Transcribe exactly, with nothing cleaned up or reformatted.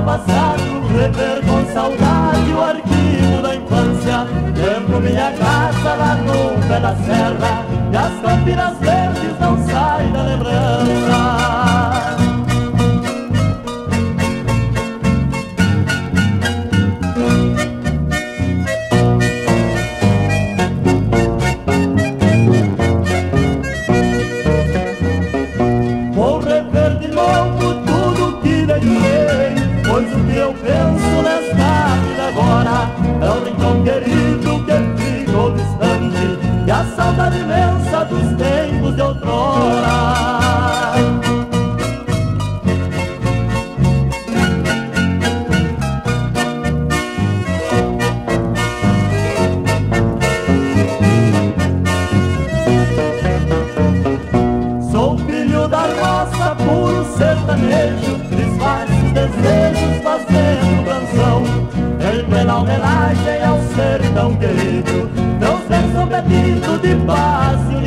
ao passado, rever com saudade o arquivo da infância. Lembro minha casa lá no pé da serra, e as campinas verdes não saem da lembrança. Pois o que eu penso nesta vida agora é o rincão querido que ficou distante, e a saudade imensa dos tempos de outrora. Sou filho da roça, puro sertanejo, disfarce desejos fazendo canção, em plena homenagem ao sertão querido. Meus versos são bebidos de paz e